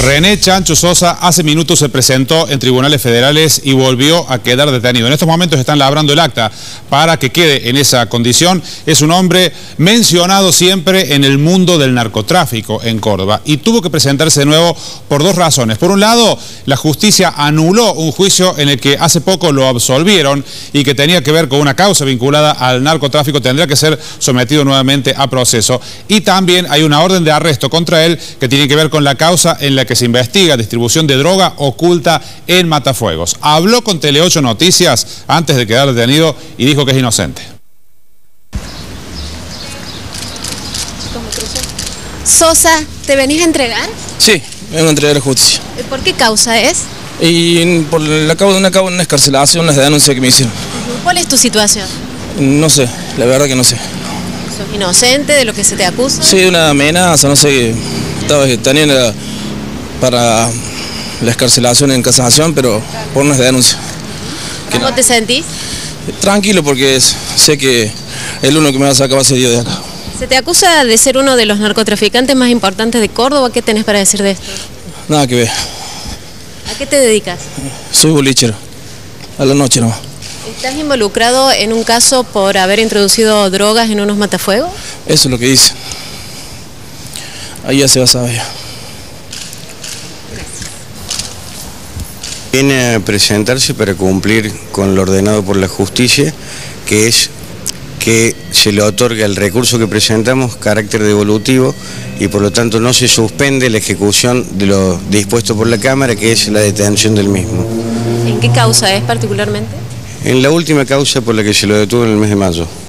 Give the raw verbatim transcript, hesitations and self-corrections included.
René Chancho Sosa hace minutos se presentó en tribunales federales y volvió a quedar detenido. En estos momentos están labrando el acta para que quede en esa condición. Es un hombre mencionado siempre en el mundo del narcotráfico en Córdoba y tuvo que presentarse de nuevo por dos razones. Por un lado, la justicia anuló un juicio en el que hace poco lo absolvieron y que tenía que ver con una causa vinculada al narcotráfico. Tendría que ser sometido nuevamente a proceso. Y también hay una orden de arresto contra él que tiene que ver con la causa en la que se investiga distribución de droga oculta en Matafuegos. Habló con Tele ocho Noticias antes de quedar detenido y dijo que es inocente. Sosa, ¿te venís a entregar? Sí, me vengo a entregar a la justicia. ¿Por qué causa es? Y por la causa de una, una escarcelación, las denuncias que me hicieron. ¿Cuál es tu situación? No sé, la verdad que no sé. ¿Sos inocente de lo que se te acusa? Sí, una amenaza, no sé, estaba teniendo para la escarcelación en casación, pero por unas denuncias. ¿Cómo no. te sentís? Tranquilo, porque es, sé que el uno que me va a sacar va a ser yo de acá. Se te acusa de ser uno de los narcotraficantes más importantes de Córdoba. ¿Qué tenés para decir de esto? Nada que ver. ¿A qué te dedicas? Soy bolichero, a la noche nomás. ¿Estás involucrado en un caso por haber introducido drogas en unos matafuegos? Eso es lo que dice. Ahí ya se va a saber. Viene a presentarse para cumplir con lo ordenado por la justicia, que es que se le otorga el recurso que presentamos carácter devolutivo y por lo tanto no se suspende la ejecución de lo dispuesto por la Cámara, que es la detención del mismo. ¿En qué causa es particularmente? En la última causa por la que se lo detuvo en el mes de mayo.